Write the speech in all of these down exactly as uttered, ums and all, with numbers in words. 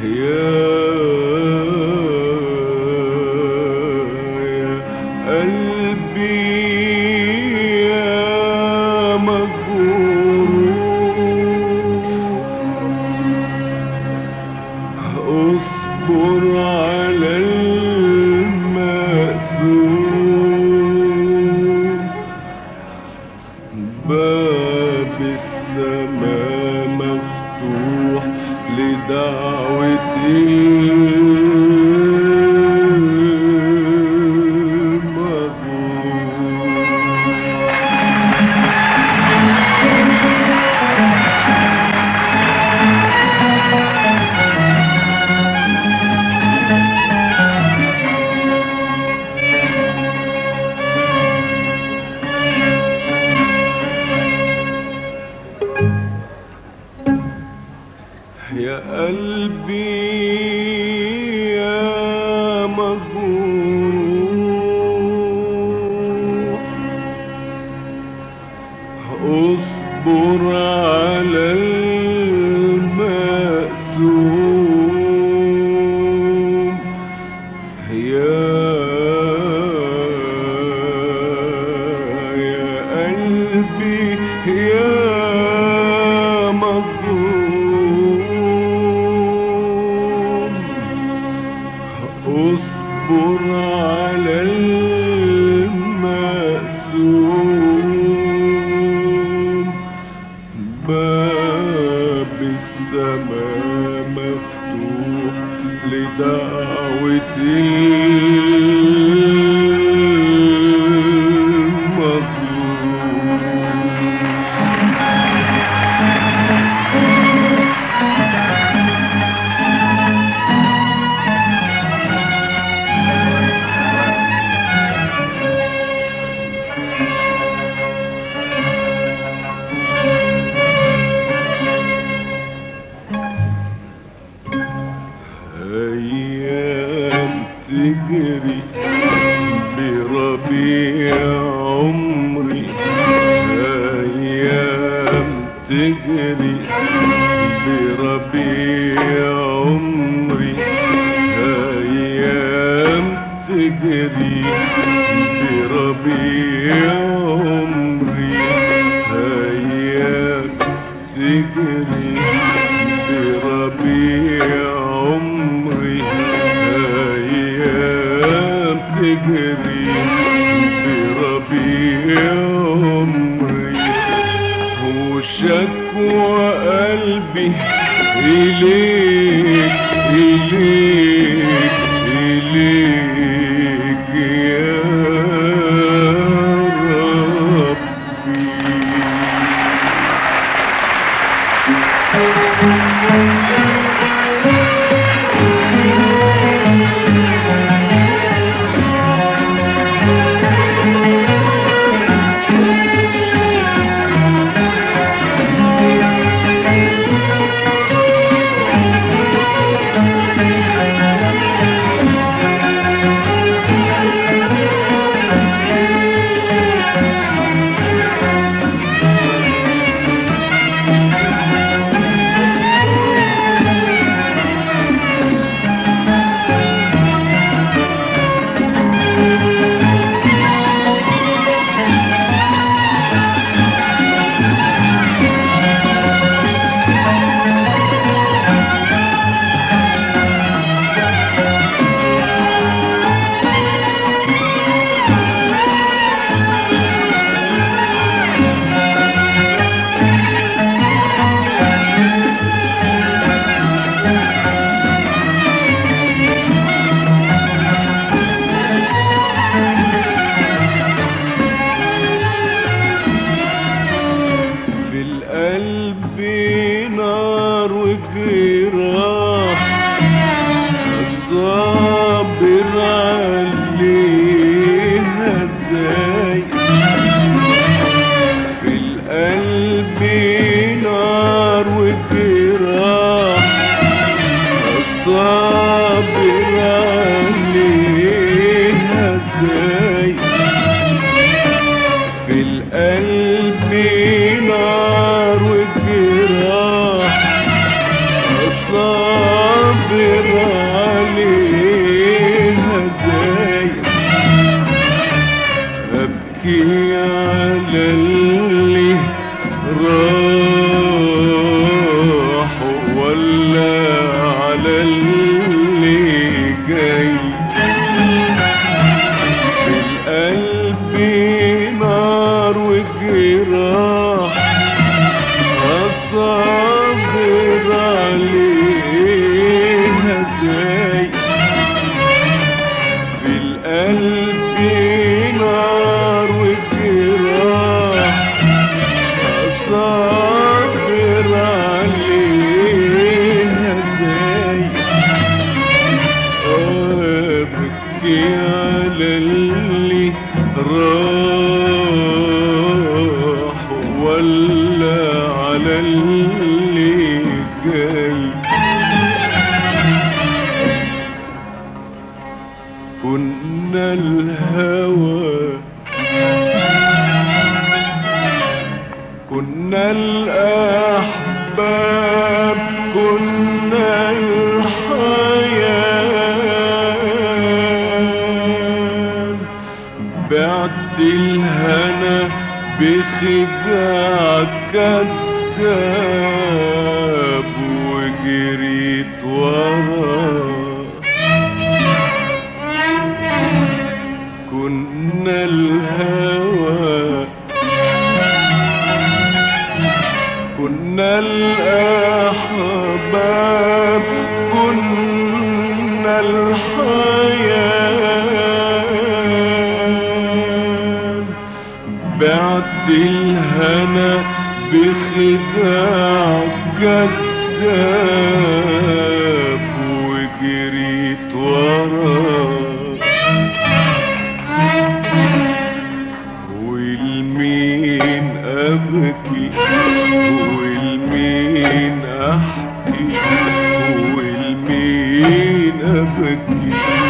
صابر ولا على اللي جاي. في القلب نار وجراح أصابر عليها ازاي. في القلب نار وجراح أصابر عليها ازاي. أبكي على اللي راح ولا على اللي جاي. كنا الهوى كنا الأحباب كنا الحياة. بعت الهنا بخداع كذاب وجريت وراه. كنا الهوى كنا الأحباب كنا الحياة. بعت الهنا بخداع كذاب وجريت وراه. والمين أبكي والمين أحكي. والمين أبكي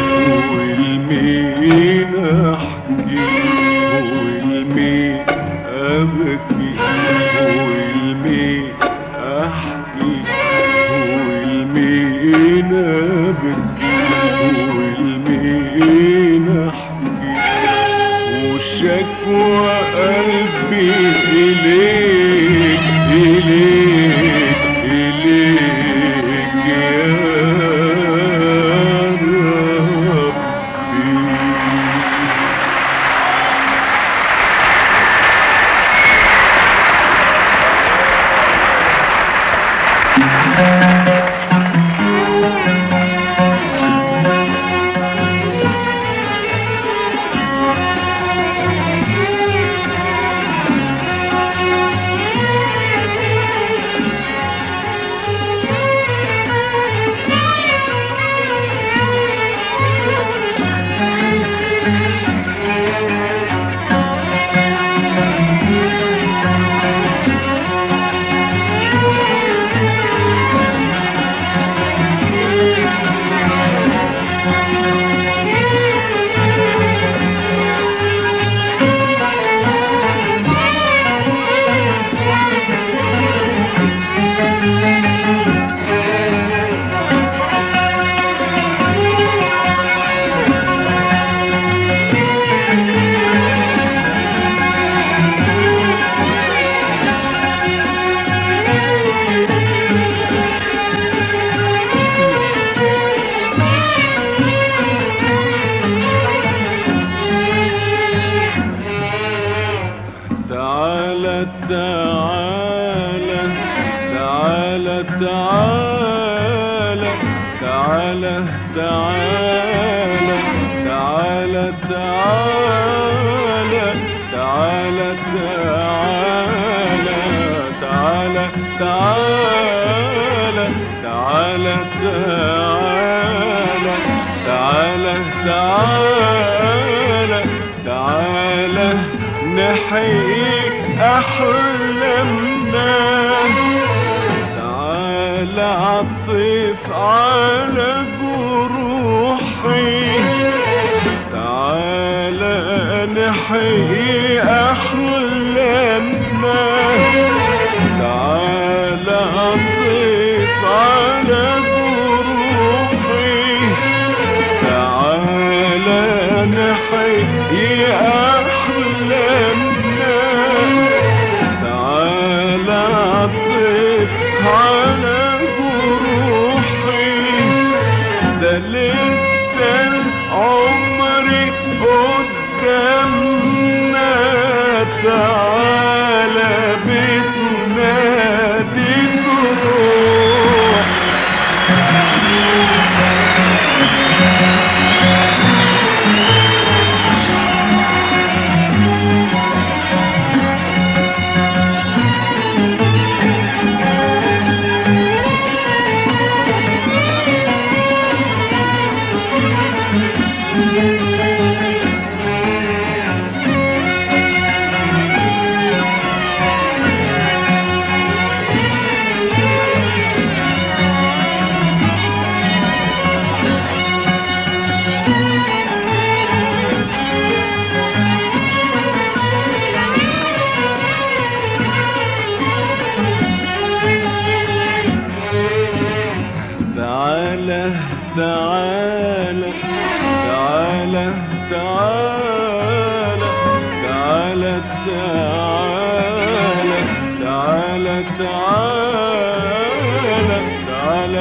والمين أحكي. والمين أبكي والمين أحكي. والمين أبكي والمين أحكي. وشكوى قلبي إليك إليك إليك يا ربي. تعالى تعالى تعالى تعالى تعالى تعالى تعالى تعالى تعالى تعالى تعالى تعالى تعالى تعالى تعالى تعالى نحيي أحلامنا. تعالى عطف على جروحي. تعالى نحيي أحلامنا. تعالى عطف على جروحي. تعالى نحيي أحلامنا. تعالى عطف على جروحي. تعالى تعالى تعالى تعالى تعالى تعالى تعالى تعالى تعالى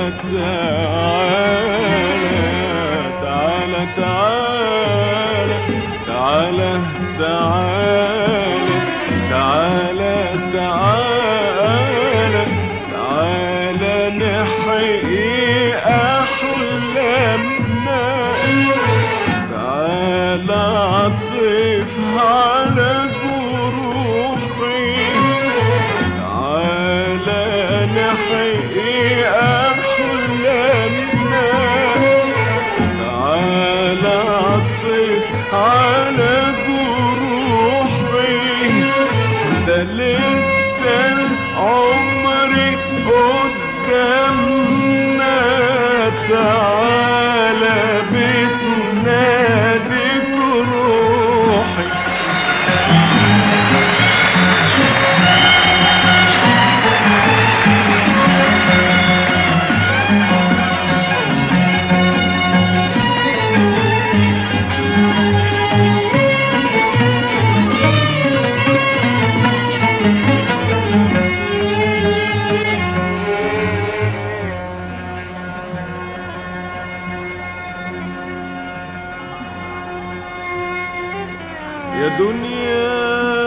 تعالى تعالى تعالى تعالى تعالى تعالى تعالى نحيي أحلامنا تعالى عطف على جروحي تعالى نحيي أحلامنا تعالى عطف على جروحي ده لسه عمري قدامنا تعالى بتنادي جروحي يا دنيا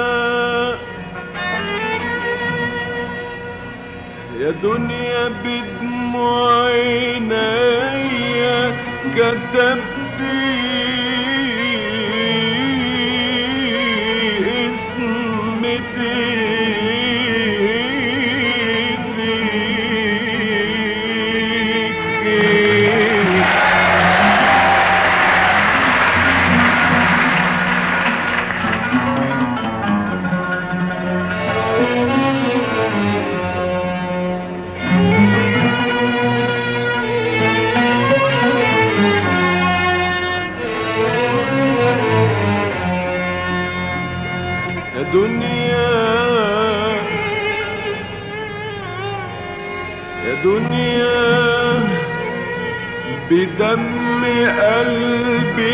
يا دنيا بدموع عينيا كتبتي اسمتي فيكي يا دنيا يا دنيا بدم قلبي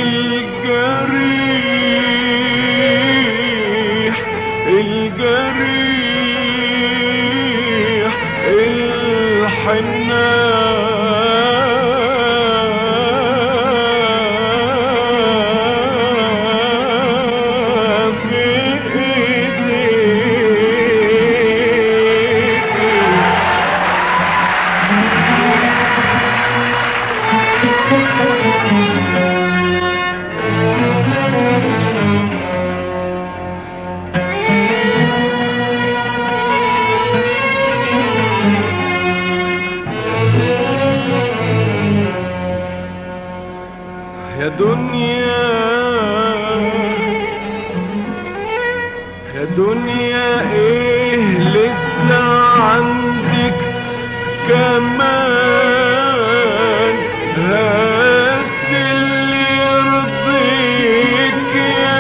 الجريح الجريح الحنان في يا دنيا يا دنيا ايه لسه عندك كمان هات اللي يرضيك يا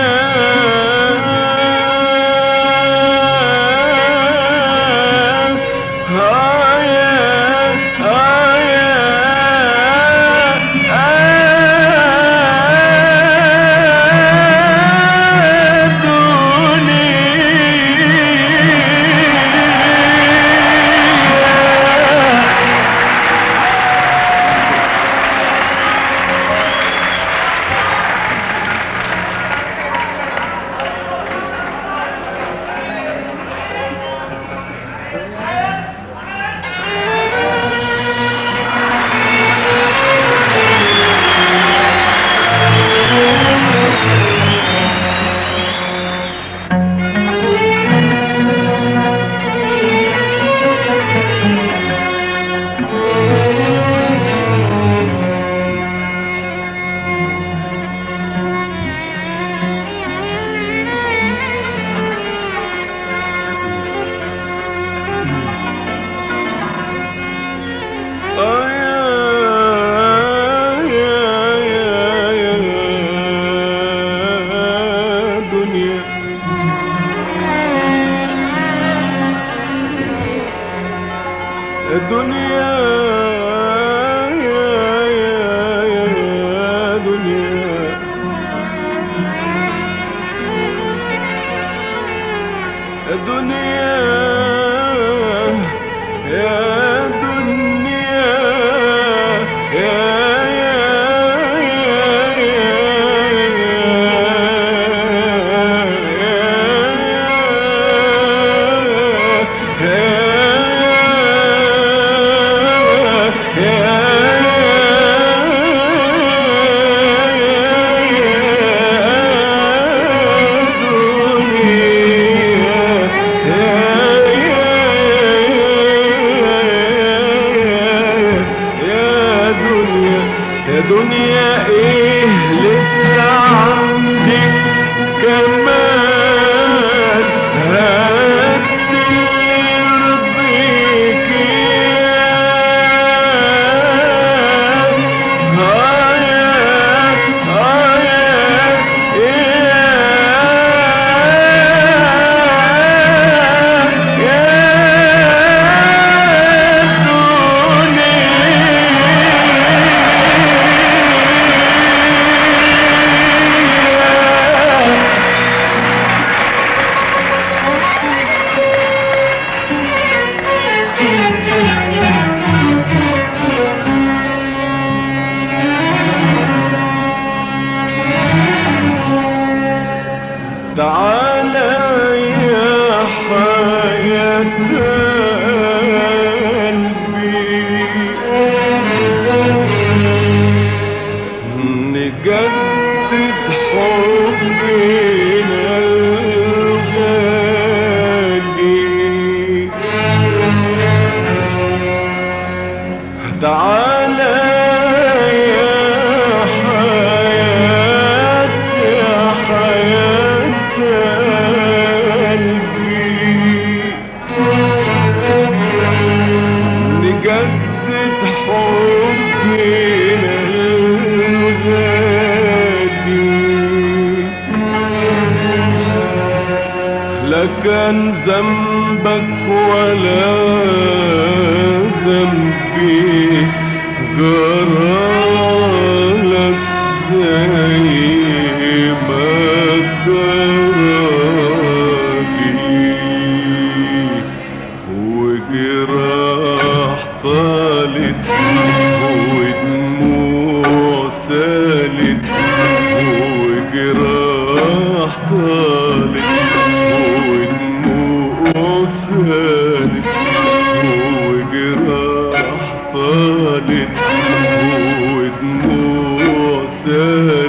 يا دنيا ايه لسه عندك كمان، هات اللي يرضيك اياه. آه يا آه يا تعالى يا حياة قلبي، نجدد حبنا الغالي. تعالى يا حياة يا حياة قلبي، نجدد حبنا الغالي. لا كان ذنبك ولا ذنبي جرالك زي ما جرالي، وجراح طالت ودموع سالت، وجراح طالت ودموع سالت، وجراح طالت ودموع سالت.